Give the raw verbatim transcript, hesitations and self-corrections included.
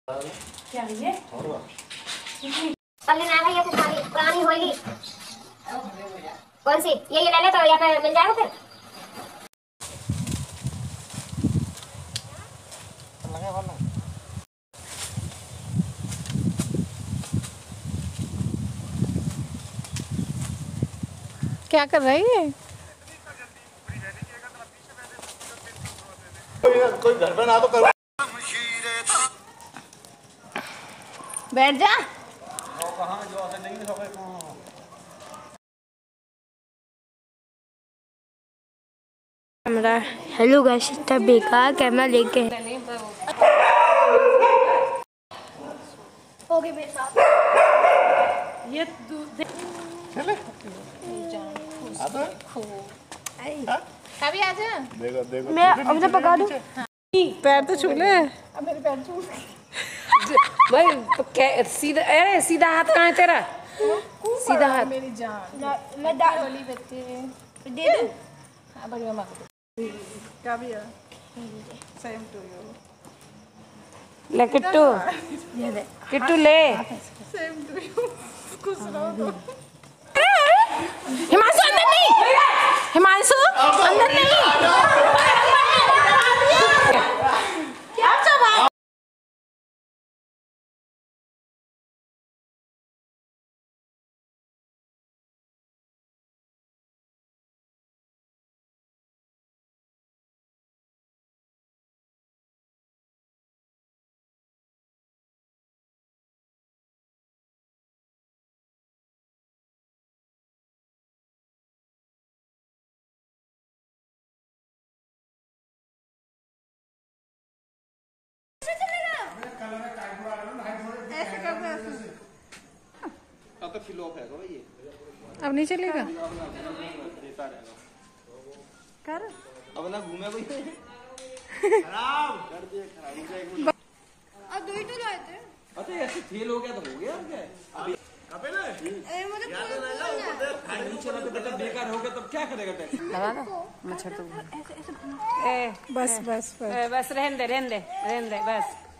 क्या ये कल लेना है ये पुरानी पुरानी होगी। कौन सी ये ये ले ले तो यहाँ पे मिल जाएगा फिर। क्या कर रही है? कोई घर पे ना तो कर बैठ जा। कैमरा हेलो गाइस इतना बेकार कैमरा लेके हो गई मेरे साथ ये चले अभी आ जा। देखो देखो मैं अब जब पका दूं पैर तो छू ले। अब मेरे पैर छू भाई सीधा अरे सीधा हाथ कहाँ है तेरा? सीधा हाथ मेरी जान। मैं डाल वाली बच्चे दे दूं। हाँ बड़ी मम्मा को क्या भी है सेम टू यू। ले किट्टू किट्टू ले सेम टू यू खुश रहो तो। हिमांशु अंदर नहीं, हिमांशु अंदर नहीं। ऐसे करना ऐसे। अब तो फिल ऑफ है भाई ये। अब नहीं चलेगा कर। अब ना घूमे कोई खराब कर दिए खराब हो जाएगा। और दो ही तो लाए थे। अरे ऐसे फेल हो गया तो हो गया क्या अभी कबे ना ए मुझे याद ना ला ऊपर नीचे ना बेटा बेकार हो गया तब क्या करेगा टैक्स लगा दो मच्छर तो ऐसे ऐसे ए बस बस बस ए, बस रहने दे रहने दे रहने दे बस।